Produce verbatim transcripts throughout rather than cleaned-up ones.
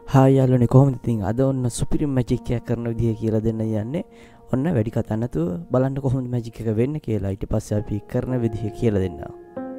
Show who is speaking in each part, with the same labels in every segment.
Speaker 1: Hi යාළුවනේ කොහොමද ඉතින් අද ඔන්න සුපිරි මැජික් එකක් කරන විදිය කියලා දෙන්න යන්නේ. ඔන්න වැඩි කතා නැතුව බලන්න කොහොමද මැජික් එක වෙන්නේ කියලා. ඊට පස්සේ අපි කරන විදිය කියලා දෙන්නම්.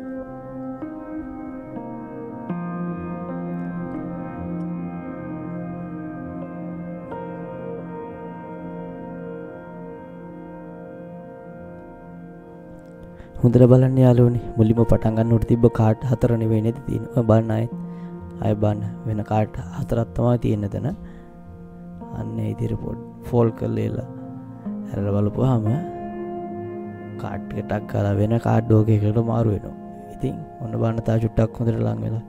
Speaker 1: හොඳට බලන්න යාළුවනේ මුලින්ම පටන් ගන්නකොට තිබ්බ කාඩ් හතර නෙවෙයි නේද තියෙන්නේ. ඔය බලන්න ආයෙත් අය බලන්න වෙන කාඩ් හතරක් තමයි තියෙන තැන. අන්න ඒ විදිහට පොඩ් ෆෝල්ඩ් කරලා එලා අරලා බලපුවාම කාඩ් එක ටක් කරලා වෙන කාඩ් එකකට මාරු වෙනවා. ඉතින් ඔන්න බලන්න තා චුට්ටක් හොඳට ලං වෙලා.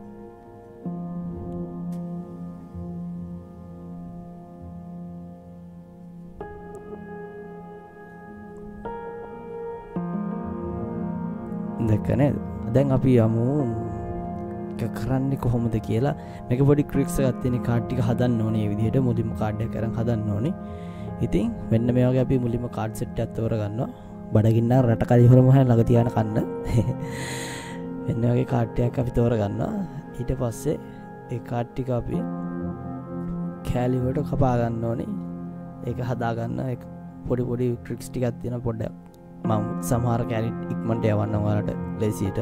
Speaker 1: දැක්ක නේද? දැන් අපි යමු කරන්නේ කොහොමද කියලා. මේක පොඩි ට්‍රික්ස් එකක් තියෙන. කාඩ් ටික හදන්න ඕනේ මේ විදිහට මුලින්ම කාඩ් එක අරන් හදන්න ඕනේ. ඉතින් මෙන්න මේ වගේ අපි මුලින්ම කාඩ් සෙට් එකක් තෝර ගන්නවා. බඩගින්න රට කලි හොරම හැම ළඟ තියාන කන්න. මෙන්න වගේ කාඩ් එකක් අපි තෝර ගන්නවා. ඊට පස්සේ ඒ කාඩ් ටික අපි කැලි වලට කපා ගන්න ඕනේ. ඒක හදා ගන්න ඒක පොඩි පොඩි ට්‍රික්ස් ටිකක් තියෙන පොඩ්ඩක් මම සමහර කැලි ඉක්මනට යවන්න ඔයාලට ලේසියට.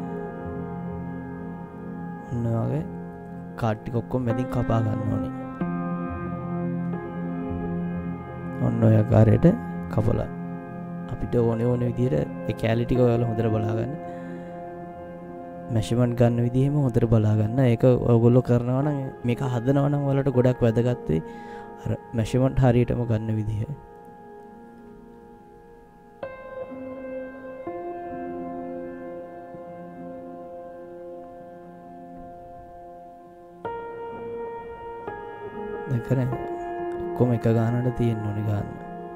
Speaker 1: ඔන්න වගේ කාඩ් ටික ඔක්කොම මැදින් කපා ගන්න ඕනේ. ඔන්න ඔය ආකාරයට කපලා අපිට ඕනේ ඕනේ විදිහට ඒ කැලි ටික ඔයාලා හොඳට බලා ගන්න. මෙෂර්මන්ට් ගන්න විදිහෙම හොඳට බලා ගන්න. ඒක ඔයගොල්ලෝ කරනවා නම් මේක හදනවා නම් ඔයාලට ගොඩක් වැදගත් වෙයි. අර මෙෂර්මන්ට් හරියටම ගන්න විදිහ. දැක්කනේ? ඔක්කොම එක ගානට තියෙන්න ඕනේ ගන්න.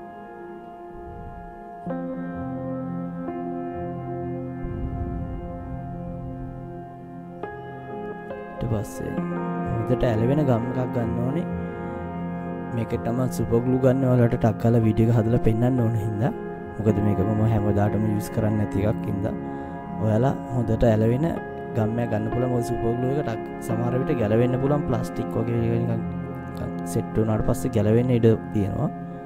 Speaker 1: ඊට පස්සේ හොඳට ඇලවෙන ගම් එකක් ගන්න ඕනේ. මේකට තමයි සුපර් ග්ලූ ගන්න ඔයාලට ටක් කරලා වීඩියෝ එක හදලා පෙන්නන්න ඕනේ හින්දා. මොකද මේක මම හැමදාටම යූස් කරන්නේ නැති එකක් හින්දා. ඔයාලා හොඳට ඇලවෙන ගම් එකක් ගන්න පුළුවන්. ඔය සුපර් ග්ලූ එක ටක් සමහර විට ගැලවෙන්න පුළුවන් ප්ලාස්ටික් වගේ නිකන් සෙට් වුණාට පස්සේ ගැලවෙන්න ඉඩ තියෙනවා.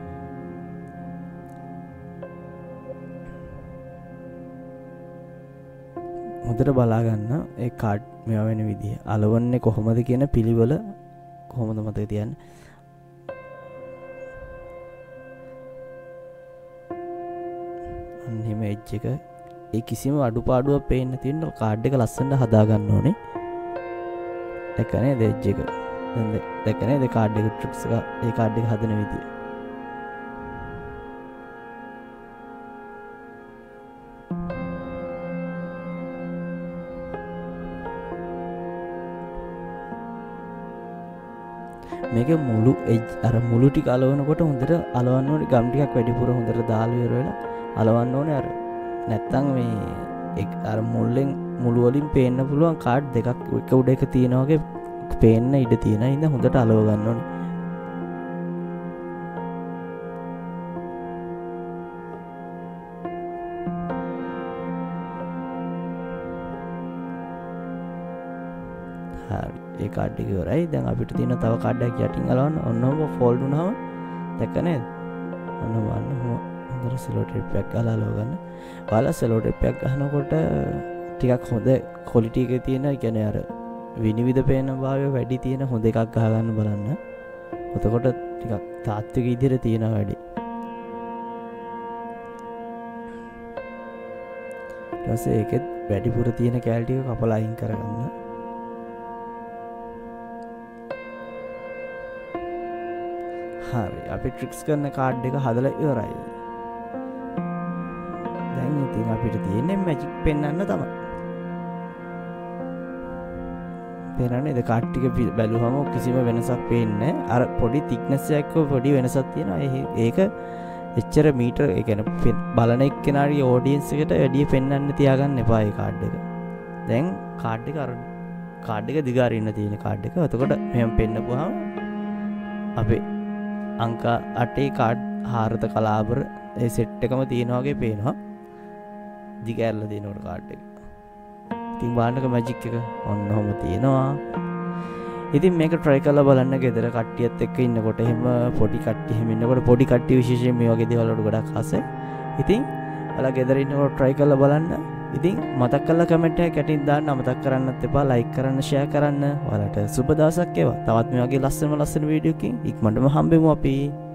Speaker 1: හොඳට බලා ගන්න ඒ කාඩ් මේවා වෙන විදිය. අලවන්නේ කොහොමද කියන පිළිවෙල කොහොමද මතක තියන්නේ. අන්න මේ එජ් එක ඒ කිසිම අඩුපාඩුවක් පේන්නේ නැති වෙන්න කාඩ් එක ලස්සනට හදා ගන්න ඕනේ. ඒක නේද එජ් එක. දැන් දැක්කනේ ඒ කාඩ් එක ට්‍රික්ස් එක ඒ කාඩ් එක හදන විදිය. මේක මුළු එජ් අර මුළු ටික අලවනකොට හොඳට අලවන්න ඕනේ. ගම් ටිකක් වැඩිපුර හොඳට දාලා ඉවර වෙලා අලවන්න ඕනේ. අර නැත්තම් මේ අර මුල්ලෙන් මුළු වලින් පේන්න පුළුවන් කාඩ් දෙකක් එක උඩ එක තියෙනා වගේ පේන්න ඉඩ තියෙන ඉඳ හොඳට අලව ගන්න ඕනේ. හරි ඒ කාඩ් එක ඉවරයි. දැන් අපිට තියෙන තව කාඩ් එකක් යටින් අලවන්න. ඔන්නම ෆෝල්ඩ් වුණාම දැක්ක නේද? ඔන්න බලන්න හොඳට සෙලෝ ටේප් එකක් ගහලා අලව ගන්න. ඔයාලා සෙලෝ ටේප් එකක් ගන්නකොට ටිකක් හොඳ ක්වොලිටි එකේ තියෙන, ඒ කියන්නේ අර විනිවිද පේන භාවය වැඩි තියෙන හොඳ එකක් ගහගන්න බලන්න. එතකොට ටිකක් තාත්වික විදිහට තියෙනවා වැඩි. ඊට පස්සේ ඒකෙත් වැඩිපුර තියෙන කැලි ටික කපලා අයින් කරගන්න. හරි අපි ට්‍රික්ස් කරන කාඩ් එක හදලා ඉවරයි. දැන් ඉතින් අපිට තියෙන්නේ මැජික් පෙන්වන්න තමයි. පේනනේ ද කාඩ් ටික බැලුවම කිසිම වෙනසක් පේන්නේ නැහැ. අර පොඩි thickness එකක පොඩි වෙනසක් තියෙනවා. ඒක එච්චර මීටර ඒ කියන්නේ බලන එක්කෙනාගේ ඔඩියන්ස් එකට වැඩි පෙන්වන්න තියාගන්න එපා ඒ කාඩ් එක. දැන් කාඩ් එක අර කාඩ් එක දිගාරින්න තියෙන කාඩ් එක. එතකොට මෙහෙම පෙන්නපුවාම අපේ අංක අටේ කාඩ් හාරත කලාබර ඒ සෙට් එකම තියෙනවා වගේ පේනවා. දිගෑරලා දෙනකොට කාඩ් එක. ඉතින් බලන්නක මැජික් එක ඔන්න ඔහම තියෙනවා. ඉතින් මේක try කරලා බලන්න ගෙදර කට්ටියත් එක්ක ඉන්නකොට එහෙම පොඩි කට්ටිය එහෙම ඉන්නකොට පොඩි කට්ටිය විශේෂයෙන් මේ වගේ දේවල් වලට ගොඩක් ආසයි. ඉතින් ඔයාලා ගෙදර ඉන්නකොට try කරලා බලන්න. ඉතින් මතක් කරලා කමෙන්ට් එකක් යටින් දාන්න අමතක කරන්නත් එපා. like කරන්න, share කරන්න. ඔයාලට සුබ දවසක් වේවා. තවත් මේ වගේ ලස්සන ලස්සන වීඩියෝ එකකින් ඉක්මනටම හම්බෙමු අපි.